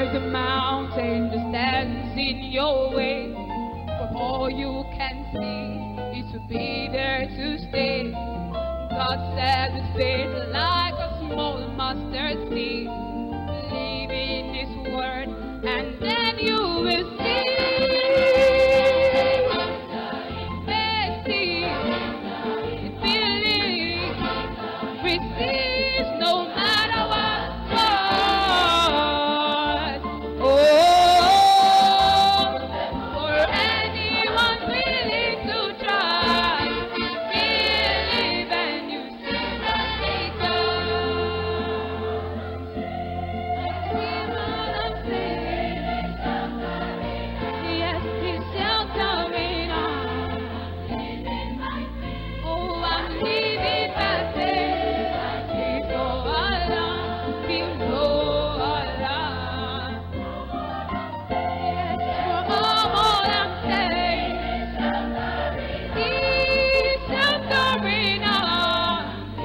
is a mountain that stands in your way. From all you can see, it will be there to stay. God says it's faith like a small mustard seed. Believe in His word, and then you will see. Faith seed, believe, receive no matter what. Oh, for anyone willing to try, believe and you see the maker. See what I'm saying? Yes, He's sheltering on. Oh, I'm living by faith. He's so alive. He's so alive. Yes, from all I'm saying, He's sheltering on.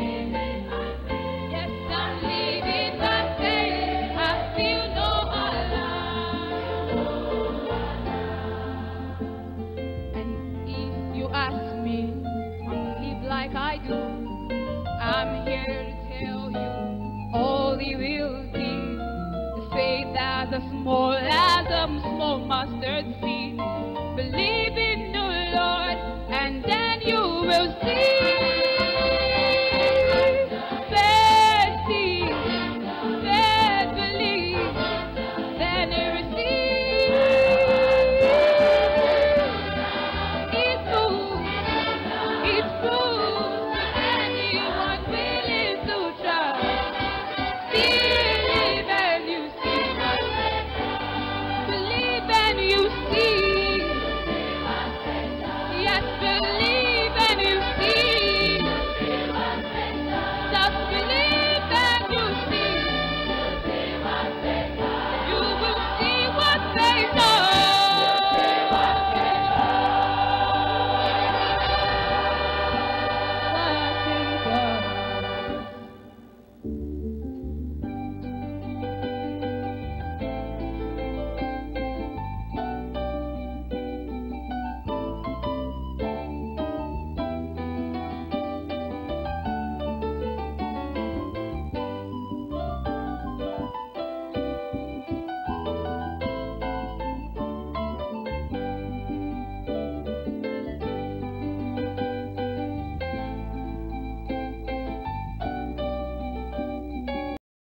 Yes, I'm living by faith. I feel no alive. And if you ask me, want to live like I do, I'm here to tell you all He will give. The faith as small mustard seed. Believe in